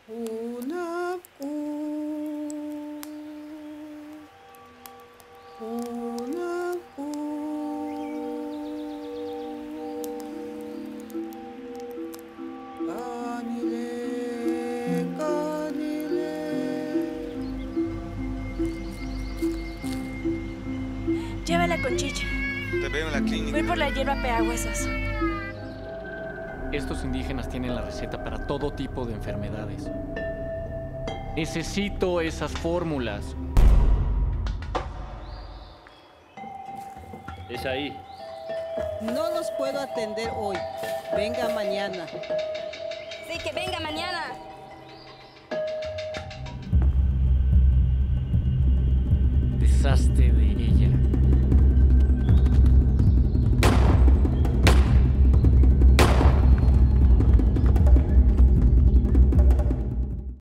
Una, una, canile, canile. Llévala con Chicha. Te veo en la clínica. Voy por la hierba pegahuesos. Estos indígenas tienen la receta para todo tipo de enfermedades. Necesito esas fórmulas. Es ahí. No los puedo atender hoy. Venga mañana. Sí, que venga mañana. Deshazte de ella.